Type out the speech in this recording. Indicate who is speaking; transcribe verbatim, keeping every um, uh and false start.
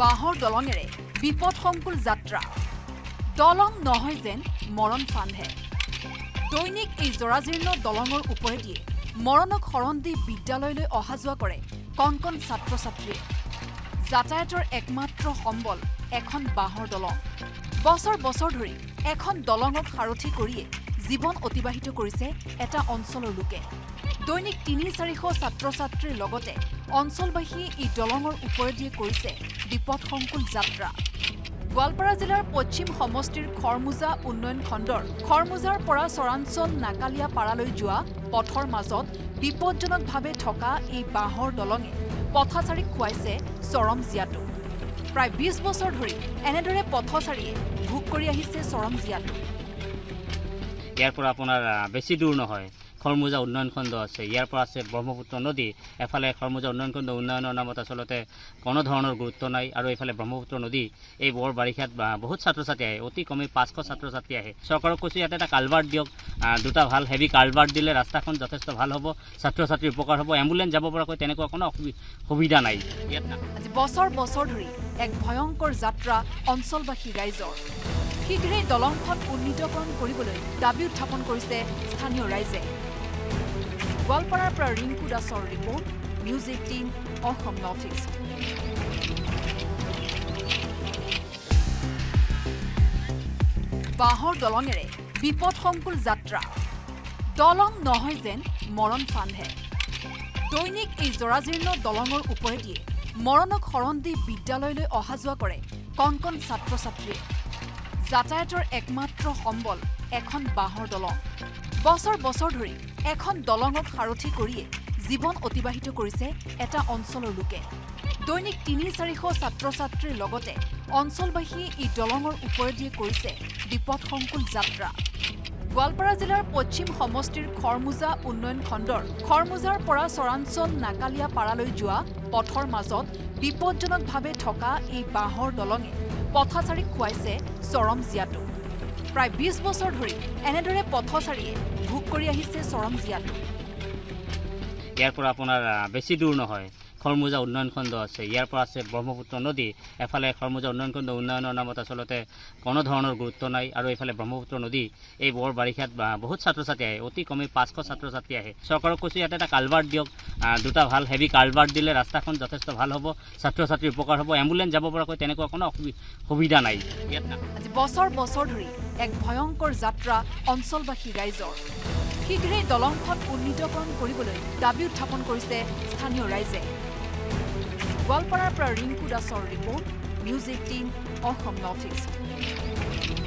Speaker 1: বাহৰ দলঙেৰে বিপদসংকুল যাত্ৰা দলং নহয় যেন মৰণ ফান্ধে দৈনিক এই জৰাজীৰ্ণ দলঙৰ ওপৰেদি মৰণক শৰণ দি বিদ্যালয়লৈ অহা যোৱা কৰে কণ কণ ছাত্ৰ ছাত্ৰীয়ে যাতায়াতৰ একমাত্ৰ সম্বল এখন বাহৰ দলং বছৰ বছৰ ধৰি এখন দলঙক সাৰথি কৰিয়ে জীৱন অতিবাহিত কৰিছে এটা অঞ্চলৰ লোকে দৈনিক তিনি চাৰিশ ছাত্ৰ ছাত্ৰীৰ লগতে অঞ্চলবাসী এই দলঙৰ ওপৰেদি কৰিছে বিপদসংকুল যাত্ৰা গোৱালপাৰা জিলাৰ পশ্চিম সমষ্টিৰ খৰমুজা উন্নয়ন খণ্ডৰ খৰমুজাৰ পৰা চৰাঞ্চল নাকালিয়া পাৰালৈ যোৱা পথৰ মাজত বিপদজনকভাৱে থকা এই বাহৰ দলঙে পথচাৰীক খুৱাইছে চৰম জিয়াটো প্ৰায় বিশ বছৰ ধৰি এনেদৰে পথচাৰীয়ে ভোগ কৰি আহিছে চৰম জিয়াটো
Speaker 2: ইয়াৰ পৰা আপোনাৰ বেছি দূৰ নহয় খৰমুজা উন্নয়ন খণ্ড আছে ইয়াৰ পৰা আছে ব্ৰহ্মপুত্ৰ নদী এফালে খৰমুজা উন্নয়ন খণ্ড উন্নয়নৰ নামত আচলতে কোনো ধৰণৰ গুৰুত্ব নাই আৰু এফালে ব্ৰহ্মপুত্ৰ নদী এই বৰ বাৰিষাত বহুত ছাত্ৰ ছাত্ৰী আহে অতি কমে পাঁচশ ছাত্ৰ ছাত্ৰী আহে চৰকাৰক কৈছোঁ ইয়াতে এটা কালভাৰ্ট দিয়ক দুটা ভাল হেভি কালভাৰ্ট দিলে ৰাস্তাখন যথেষ্ট ভাল হ'ব ছাত্ৰ ছাত্ৰীৰ উপকাৰ হ'ব এম্বুলেন্স যাব পৰাকৈ তেনেকুৱা কোনো সুবিধা নাই ইয়াত
Speaker 1: আজি বছৰ বছৰ ধৰি এক ভয়ংকৰ যাত্ৰা অঞ্চলবাসী ৰাইজৰ শীঘ্ৰেই দলংখন উন্নীতকৰণ কৰিবলৈ দাবী উত্থাপন কৰিছে স্থানীয় ৰাইজে গোৱালপাৰাৰ পৰা ৰিংকু দাসৰ report news eighteen Assam north east বাহৰ দলঙেৰে বিপদসংকুল যাত্ৰা দলং নহয় যেন মৰণ ফান্ধে দৈনিক এই জৰাজীৰ্ণ দলঙৰ ওপৰেদি মৰণক শৰণ দি বিদ্যালয়লৈ অহা যোৱা কৰে কণ কণ ছাত্ৰ ছাত্ৰীয়ে যাতায়াতৰ একমাত্ৰ সম্বল এখন বাহৰ দলং বছৰ বছৰ ধৰি এখন দলঙক সাৰথি কৰিয়ে জীৱন অতিবাহিত কৰিছে এটা অঞ্চলৰ লোকে দৈনিক তিনি চাৰিশ ছাত্ৰ ছাত্ৰীৰ লগতে অঞ্চলবাসী এই দলঙৰ ওপৰেদি কৰিছে বিপদসংকুল যাত্ৰা গোৱালপাৰা জিলাৰ পশ্চিম সমষ্টিৰ খৰমুজা উন্নয়ন খণ্ডৰ খৰমুজাৰ পৰা চৰাঞ্চল নাকালিয়া পাৰালৈ যোৱা পথৰ মাজত বিপদজনকভাৱে থকা এই বাহৰ দলঙে পথচাৰীক খুৱাইছে চৰম জিয়াটো প্ৰায় বিশ বছৰ ধৰি এনেদৰে পথচাৰীয়ে ভোগ কৰি আহিছে চৰম জিয়াটো
Speaker 2: ইয়াৰ পৰা আপোনাৰ বেছি দূৰ নহয় খৰমুজা উন্নয়ন খণ্ড আছে ইয়াৰ পৰা আছে ব্ৰহ্মপুত্ৰ নদী এফালে খৰমুজা উন্নয়ন খণ্ড উন্নয়নৰ নামত আচলতে কোনো ধৰণৰ গুৰুত্ব নাই আৰু এফালে ব্ৰহ্মপুত্ৰ নদী এই বৰ বাৰিষাত বহুত ছাত্ৰ ছাত্ৰী আহে অতি কমে পাঁচশ ছাত্ৰ ছাত্ৰী আহে চৰকাৰক কৈছোঁ ইয়াতে এটা কালভাৰ্ট দিয়ক দুটা ভাল হেভি কালভাৰ্ট দিলে ৰাস্তাখন যথেষ্ট ভাল হ'ব ছাত্ৰ ছাত্ৰীৰ উপকাৰ হ'ব এম্বুলেন্স যাব পৰাকৈ তেনেকুৱা কোনো সুবিধা নাই ইয়াত
Speaker 1: আজি বছৰ বছৰ ধৰি এক ভয়ংকৰ যাত্ৰা অঞ্চলবাসী ৰাইজৰ শীঘ্ৰেই দলংখন উন্নীতকৰণ কৰিবলৈ দাবী উত্থাপন কৰিছে স্থানীয় ৰাইজে গোৱালপাৰাৰ পৰা ৰিংকু দাসৰ report news eighteen Assam north east